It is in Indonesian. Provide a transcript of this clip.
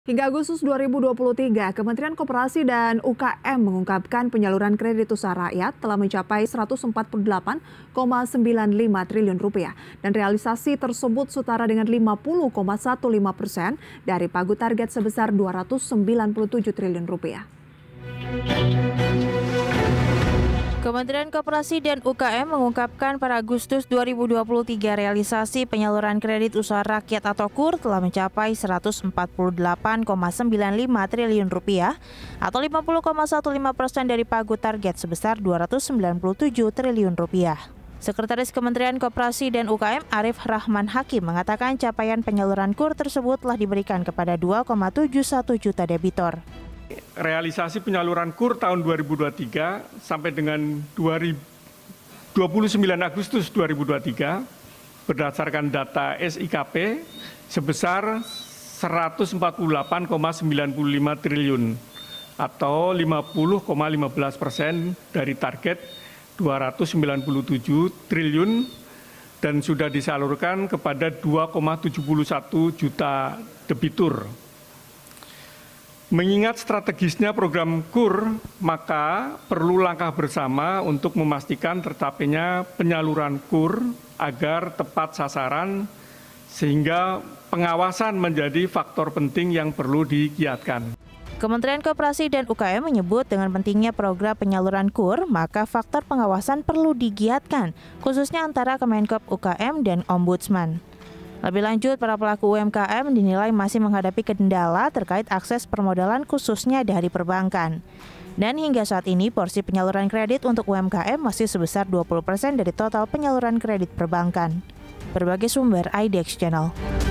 Hingga Agustus 2023, Kementerian Koperasi dan UKM mengungkapkan penyaluran kredit usaha rakyat telah mencapai Rp148,95 triliun dan realisasi tersebut setara dengan 50,15% dari pagu target sebesar Rp297 triliun. Kementerian Koperasi dan UKM mengungkapkan pada Agustus 2023 realisasi penyaluran kredit usaha rakyat atau KUR telah mencapai Rp148,95 triliun atau 50,15% dari pagu target sebesar Rp297 triliun. Sekretaris Kementerian Koperasi dan UKM Arif Rahman Hakim mengatakan capaian penyaluran KUR tersebut telah diberikan kepada 2,71 juta debitor. Realisasi penyaluran KUR tahun 2023 sampai dengan 29 Agustus 2023 berdasarkan data SIKP sebesar Rp148,95 triliun atau 50,15% dari target Rp297 triliun dan sudah disalurkan kepada 2,71 juta debitur. Mengingat strategisnya program KUR, maka perlu langkah bersama untuk memastikan tercapainya penyaluran KUR agar tepat sasaran, sehingga pengawasan menjadi faktor penting yang perlu digiatkan. Kementerian Koperasi dan UKM menyebut dengan pentingnya program penyaluran KUR, maka faktor pengawasan perlu digiatkan, khususnya antara Kemenkop UKM dan Ombudsman. Lebih lanjut, para pelaku UMKM dinilai masih menghadapi kendala terkait akses permodalan khususnya dari perbankan. Dan hingga saat ini, porsi penyaluran kredit untuk UMKM masih sebesar 20% dari total penyaluran kredit perbankan. Berbagai sumber IDX Channel.